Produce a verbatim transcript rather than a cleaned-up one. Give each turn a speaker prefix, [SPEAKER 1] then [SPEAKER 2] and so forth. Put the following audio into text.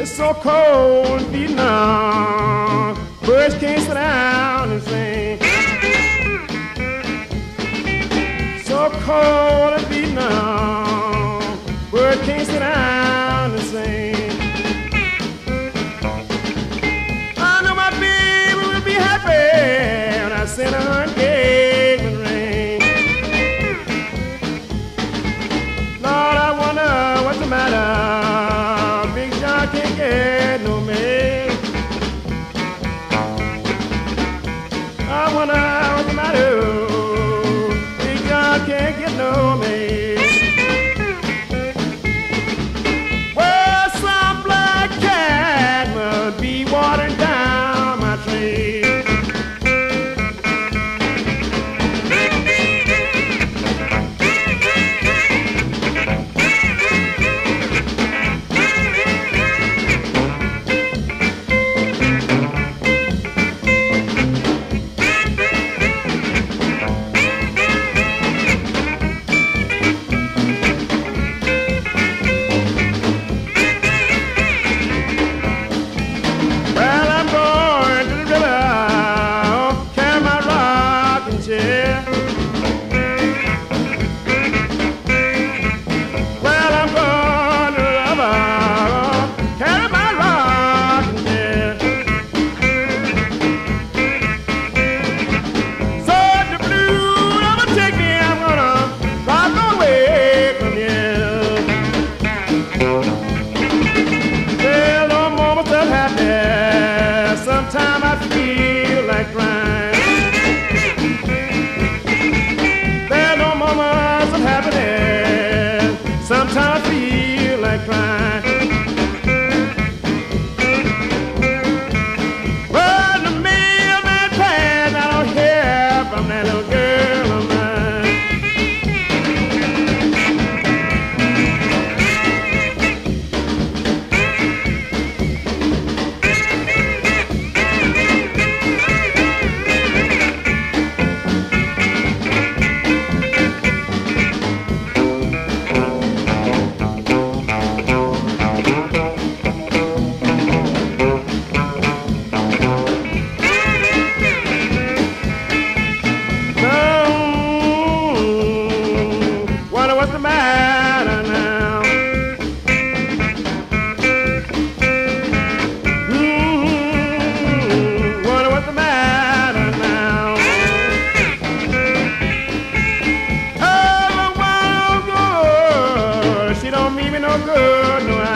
[SPEAKER 1] It's so cold in Vietnam, birds can't sit down and sing. So cold in Vietnam, birds can't sit down and sing. I know my baby will be happy when I send her engagement ring. Lord, I wonder what's the matter. Big John can't get no mail. I wonder what's the matter. Big John can't get no mail. Well, some black cat must be watering down my trail. Sometimes I feel like crying. There are no moments of happiness. Sometimes I feel like crying. When the mailman passed, I don't hear from that little girl of mine. What's the matter now? Mm-hmm. Wonder what's the matter now? Oh, the wild girl, she don't mean me no good, no.